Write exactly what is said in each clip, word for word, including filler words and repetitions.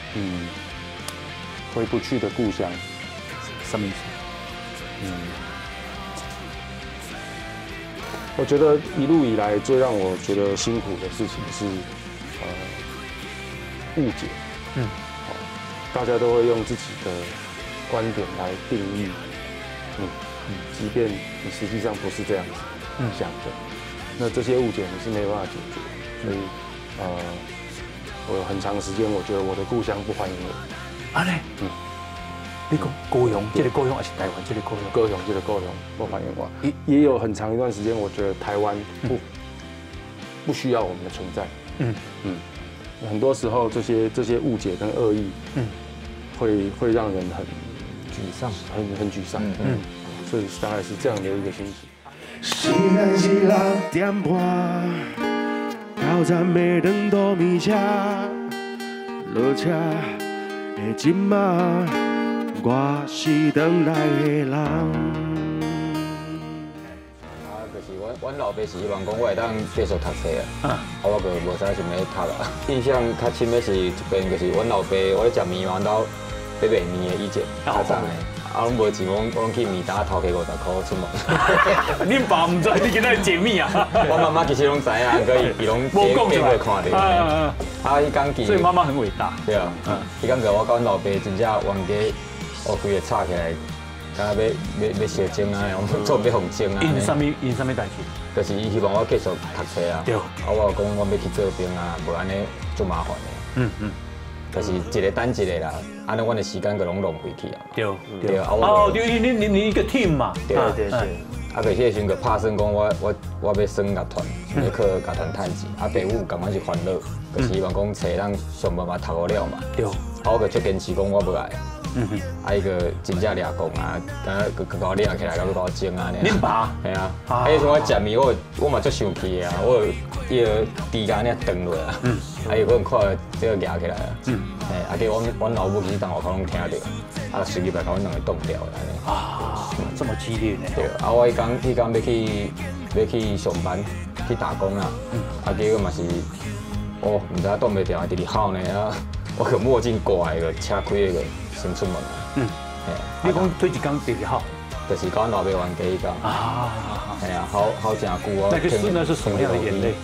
嗯，回不去的故乡， 什么意思？ 嗯，我觉得一路以来最让我觉得辛苦的事情是，呃，误解。嗯，哦，大家都会用自己的观点来定义你，嗯，即便你实际上不是这样子想的，那这些误解你是没有办法解决，所以，呃，我有很长时间我觉得我的故乡不欢迎我。 啊嘞，嗯。 你讲高雄，这个高雄还是台湾这个高雄？ 高雄这个高雄不欢迎我，也也有很长一段时间，我觉得台湾不不需要我们的存在。嗯嗯，很多时候这些这些误解跟恶意，嗯，会会让人很沮丧， 很很沮丧。嗯，所以大概是这样的一个心情。 时间是六点半，到站的长途米车，落车的今晚。 我是等来的人。 啊，就是阮阮老爸是希望讲我会当继续读册啊，啊，我就无啥想要读啊。印象较深的是一边就是阮老爸，我咧食面嘛，到要卖面的以前，较早的，啊，拢无钱，我我去面摊头家五十块出门。 恁爸唔知你今仔日解密啊？ 我妈妈其实拢知影，可以伊拢无讲出来看到。 啊， 啊，伊讲记， 所以妈妈很伟大。 对啊，嗯，伊讲个我甲阮老爸真正冤家。 我规个吵起来，敢若要要要烧精啊，做要放精啊。 因什么因什么代志？ 就是伊希望我继续读册啊。对。啊，我讲我要去做兵啊，无安尼足麻烦的。嗯嗯。就是一个等一个啦，安尼阮的时间就拢浪费去啊。对对。 哦，对，你你你一个 team 嘛。 对对对。啊，个迄个时阵就拍算讲我我我要升乐团，要去乐团趁钱。啊，爸母感觉是烦恼，就是希望讲册咱想办法读好了嘛。对。啊，我就足坚持讲我要来。 嗯哼，啊伊个真正掠讲啊，敢若佮佮我掠起来，佮佮我整啊， 恁爸？ 系啊，啊伊说我食面，我我嘛足生气啊，我伊个猪肝呢断落啊，嗯，啊伊可能看这个掠起来啊，嗯，嘿，啊叫阮阮老母其实当下可拢听着，啊随即把甲阮两个冻掉安尼。 啊，这么激烈呢？ 对，啊我迄讲迄讲要去要去上班去打工啦，嗯，啊结果嘛是，哦，毋知影冻袂掉，直直吼呢啊，我个墨镜挂个车开个。 先出门啊！嗯， 你讲推一工第二好， 就是跟老爸玩第一工啊，哎呀，好好真久啊。 那个是那是什么样的眼泪？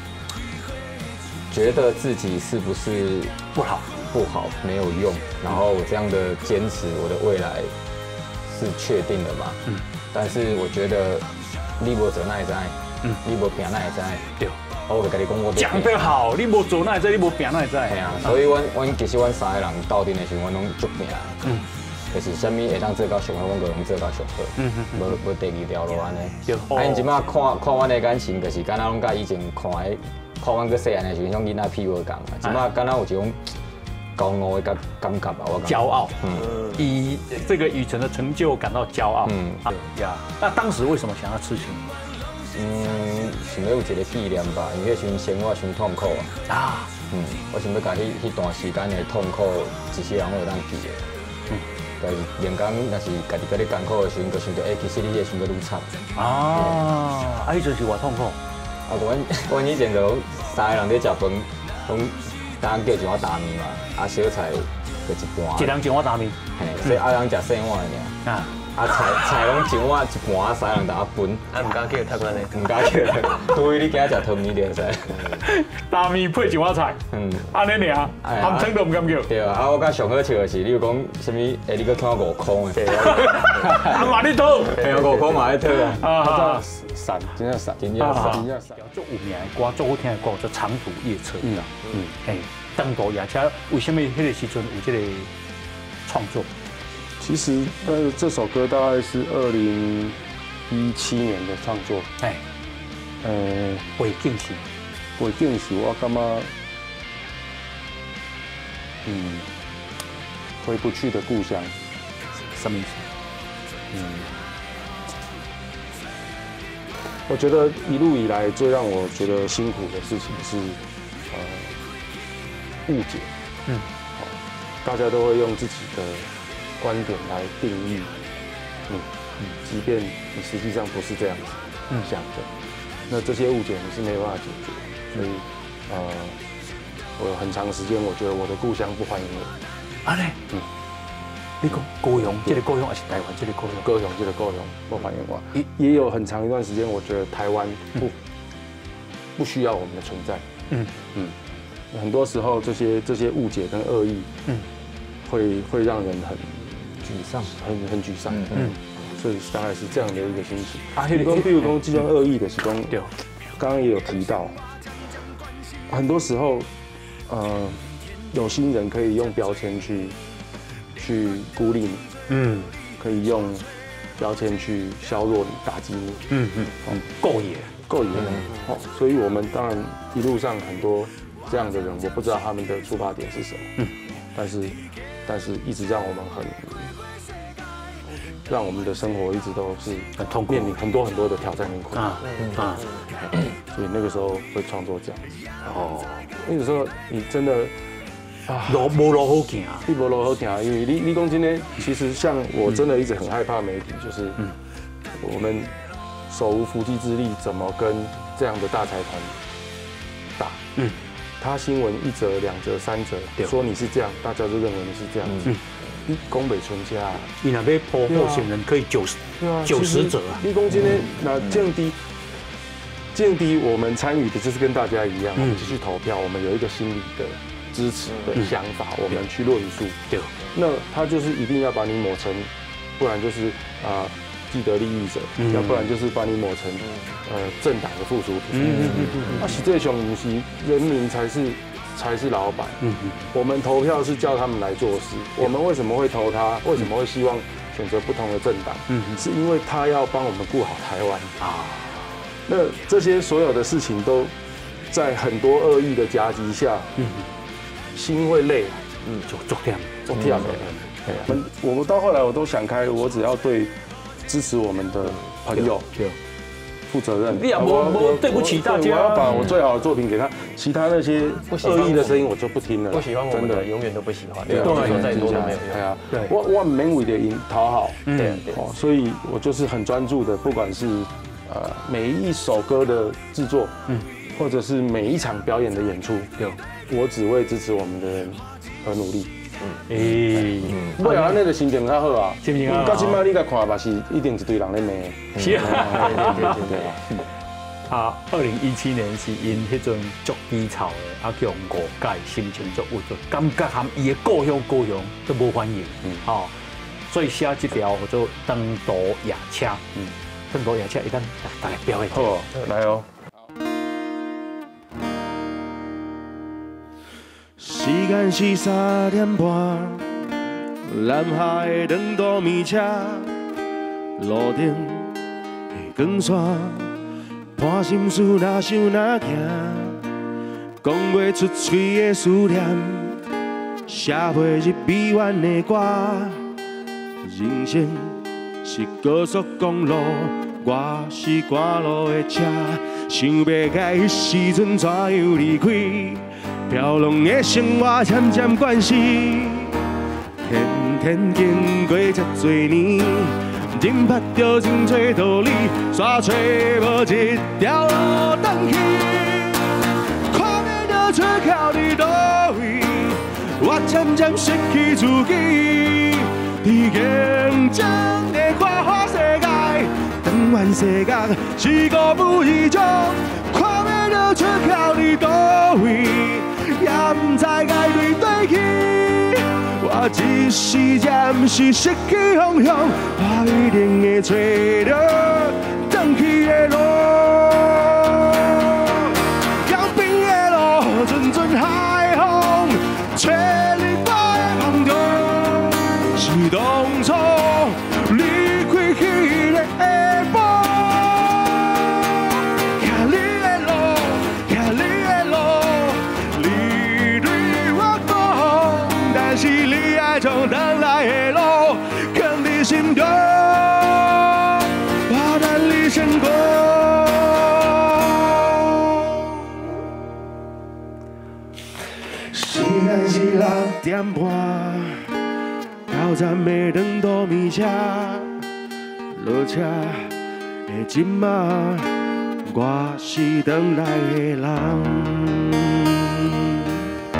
觉得自己是不是不好？ 不好，没有用。然后我这样的坚持，我的未来是确定的嘛？嗯。但是我觉得你无做那会知，嗯，你无拼那会知，对。 我就跟你讲，我讲得好，你无做那会知，你无拼那会知。 系啊，所以阮阮其实阮三个人斗阵的时候，阮拢足拼。嗯，就是啥物会当做到上好，阮就拢做到上好。嗯嗯，无无第二条路安尼。对。啊，因即摆看看阮的感情，就是敢若拢甲以前看的，看阮个细汉的时候，像囡仔屁股共啊。即摆敢若有一种高傲的感感觉吧，我感觉。骄傲。嗯。 以这个雨辰的成就感到骄傲。嗯。呀，那当时为什么想要刺青？ 嗯，想要有一个纪念吧，因为迄阵生活伤痛苦啊。啊，嗯，我想要甲迄迄段时间的痛苦，一世人我会当记的。嗯，但是连讲若是家己甲你艰苦的时阵，就想到，哎，其实你会想到愈惨。 啊，啊，迄阵是偌痛苦。 啊，阮阮以前就三个人咧食饭，拢单叫一碗大面嘛，啊小菜就一盘。 一人一碗大面。 嘿，所以啊人食细碗的尔。啊。 啊菜菜拢一碗一盘，三人大家分。 啊，唔敢叫太宽嘞， 唔敢叫。除非你今日食汤面就使。 大面配一碗菜，嗯，安尼尔，含称都唔敢叫。 对啊，啊我甲上好笑的是，你有讲什么？哎，你搁听五块的。 啊嘛你讨， 系啊，五块嘛在讨啊。 啊，散，真正散， 真正散，真正散。 做有名的歌，做好听的歌叫《长途夜车》。嗯嗯，哎，长途夜车，为什么迄个时阵有这个创作？ 其实，呃，这首歌大概是二零一七年的创作。哎，呃， 背景是， 背景是我感觉，嗯，回不去的故乡， 什么意思？嗯， 我觉得一路以来最让我觉得辛苦的事情是，呃，误解。嗯，大家都会用自己的。 观点来定义你，嗯，即便你实际上不是这样子想的，那这些误解你是没办法解决，所以，呃， 我有很长时间，我觉得我的故乡不欢迎我。 啊嘞，嗯，你讲高雄，这个高雄还是台湾这个高雄？ 高雄这个高雄不欢迎我。也也有很长一段时间，我觉得台湾不不需要我们的存在。嗯嗯，很多时候这些这些误解跟恶意，嗯，会会让人很沮丧， 很很沮丧。嗯，所以大概是这样的一个心情。啊，比如比如说这种恶意的是讲，对，刚刚也有提到，很多时候，呃，有心人可以用标签去去孤立你，嗯，可以用标签去削弱你、打击你， 嗯嗯，嗯，够野。 够野，哦，所以我们当然一路上很多这样的人，我不知道他们的出发点是什么，嗯，但是但是一直让我们很，让我们的生活一直都是很痛苦，面临很多很多的挑战跟困难啊，啊，所以那个时候会创作这样子，哦，那个时候你真的啊， 路无路好行， 你无路好行，因为你你讲真的，其实像我真的一直很害怕媒体，就是嗯，我们。手无缚鸡之力，怎么跟这样的大财团打？嗯，他新闻一则、两则、三则，说你是这样，大家就认为你是这样子。你宫北存家， 你那边破候选人可以九十，九十折啊！ 你讲今天那降低，降低我们参与的就是跟大家一样，我们继续投票，我们有一个心理的支持的想法，我们去论述。对，那他就是一定要把你抹成，不然就是啊。既得利益者，要不然就是把你抹成呃政党的附属品。嗯嗯嗯那实际上不是，人民才是才是老板。嗯嗯。我们投票是叫他们来做事。我们为什么会投他？为什么会希望选择不同的政党？嗯是因为他要帮我们顾好台湾啊。那这些所有的事情都在很多恶意的夹击下，嗯，心会累，嗯，就做掉，做掉了。嗯，我到后来我都想开，我只要对。支持我们的朋友，负责任。 你也我我对不起大家， 我要把我最好的作品给他，其他那些恶意的声音我就不听了。 不喜欢我们的永远都不喜欢， 对， 说再多都没有用。 对啊，我我很没为的赢讨好，对，哦，所以我就是很专注的，不管是呃每一首歌的制作，嗯，或者是每一场表演的演出，有，我只为支持我们的人而努力。诶，不然那个心情较好啊，心情好。到今摆你甲看嘛是一定一堆人咧骂。 是啊，对对对对。啊，二零一七年是因迄阵足低潮的，啊叫误解，心情足郁卒，感觉含伊的故乡故乡都无欢迎。嗯，哦，所以写这条叫做《登岛野车》。嗯，登岛野车一旦大家表演。 好，来哦。 时间是三点半，南下的长途米车，路顶的光线，伴心事哪想哪行，讲袂出嘴的思念，写袂入美怨的歌。人生是高速公路，我是赶路的车，想袂开迄时阵怎样离开？飘浪的生活渐渐惯死，天天经过遮多年，认捌着真多道理，煞找无一条路转去。看不到出口伫倒位，我渐渐失去自己。伫竞争的花花世界，当完世界是个不一种，看不到出口伫倒位。也不知该对对去，我一时暂时失去方向，我一定会找到转去的路。江边的路，阵阵海风，吹你我的梦中，是当初离开迄个下晡。是你爱从等来的路，放在心中，我等你成功。时间是六点半，到站的长途米车，落车的今仔，我是等来的人。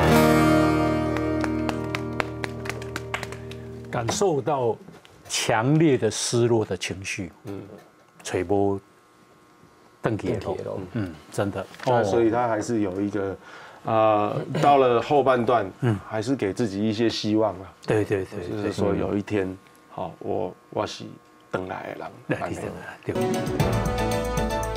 感受到强烈的失落的情绪，嗯，吹波邓铁龙，嗯，真的， 哦，所以他还是有一个，呃，到了后半段，嗯，还是给自己一些希望啊。 对对对， 就是说有一天，好，我我是等来的人， 对。